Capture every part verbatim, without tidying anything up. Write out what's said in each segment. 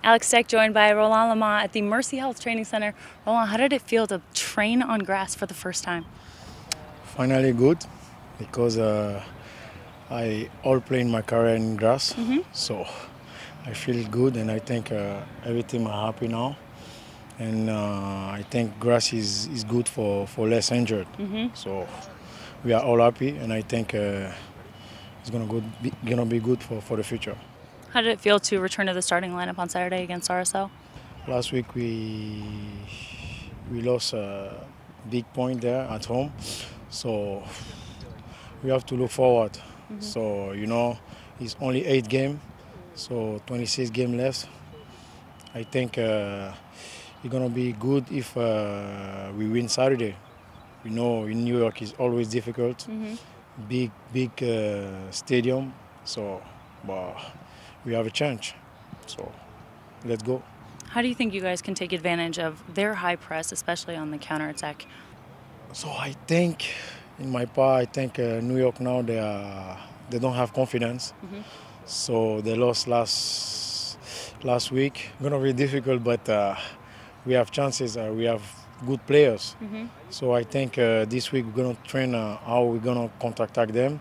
Alex Steck joined by Roland Lamah at the Mercy Health Training Center. Roland, how did it feel to train on grass for the first time? Finally good, because uh, I all played my career in grass, Mm-hmm. so I feel good, and I think uh, everything are happy now. And uh, I think grass is, is good for, for less injured. Mm-hmm. So we are all happy, and I think uh, it's gonna go be, gonna be good for, for the future. How did it feel to return to the starting lineup on Saturday against R S L? Last week we we lost a big point there at home, so we have to look forward. Mm-hmm. So you know, it's only eight games, so twenty-six games left. I think uh, it's gonna be good if uh, we win Saturday. You know, in New York it's always difficult, Mm-hmm. big big uh, stadium. So, but we have a chance. So let's go. How do you think you guys can take advantage of their high press, especially on the counterattack? So I think, in my part, I think uh, New York now they are they don't have confidence. Mm-hmm. So they lost last last week. Gonna be difficult, but uh, we have chances. Uh, we have good players. Mm-hmm. So I think uh, this week we're gonna train uh, how we're gonna counterattack them.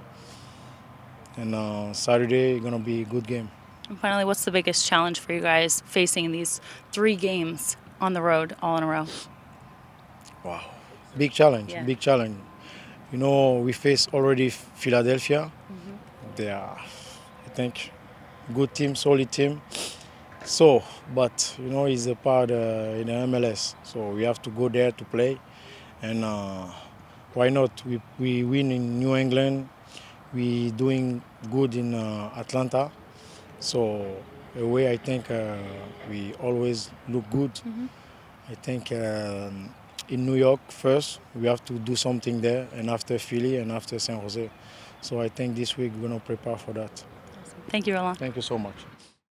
And uh, Saturday gonna be a good game. And finally, what's the biggest challenge for you guys facing these three games on the road all in a row? Wow, big challenge, Yeah. big challenge. You know, we face already Philadelphia. Mm-hmm. They are, I think, good team, solid team. So, but you know, it's a part uh, in the M L S. So we have to go there to play, and uh, why not? We we win in New England. We doing good in uh, Atlanta. So away, I think uh, we always look good. Mm-hmm. I think um, in New York first, we have to do something there, and after Philly, and after San Jose. So I think this week we're gonna prepare for that. Thank you, Roland. Thank you so much.